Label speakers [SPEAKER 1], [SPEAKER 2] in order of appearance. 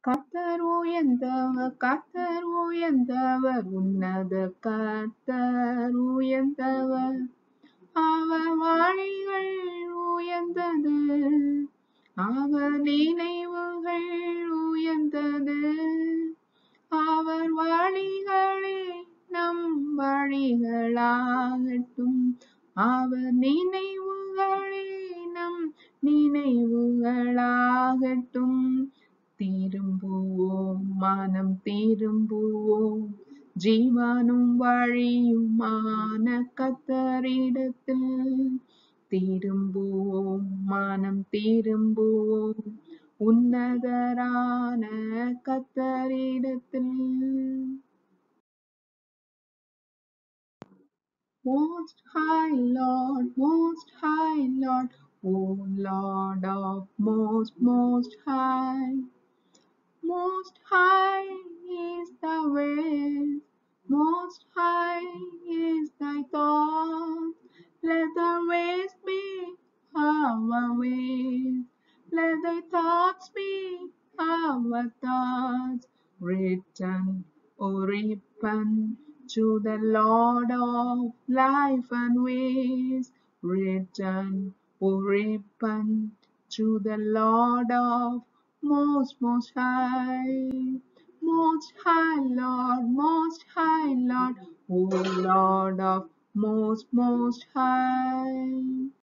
[SPEAKER 1] கர்த்தர் உயர்ந்தவர், கர்த்தர் உயர்ந்தவர், உன்னத கர்த்தர் உயர்ந்தவர். அவர் வழிகள் உயர்ந்தது, அவர் நினைவுகள் உயர்ந்தது. அவர் வழிகளே நம் வழிகளாகட்டும், அவர் நினைவுகளே நம் நினைவுகளாகட்டும். திரும்புவோம், மனம் திரும்புவோம், ஜீவனும் வழியுமான கர்த்தரிடத்தில். திரும்புவோம், மனம் திரும்புவோம், உன்னதரான கர்த்தரிடத்தில். Most High Lord, Most High Lord, O Lord of Most High. Most high is thy ways, most high is thy thought. Let thy ways be our ways, let thy thoughts be our thoughts. Return, O repent to the Lord of life and ways. Return, O repent to the Lord of most high Lord, most high Lord, O Lord of most high.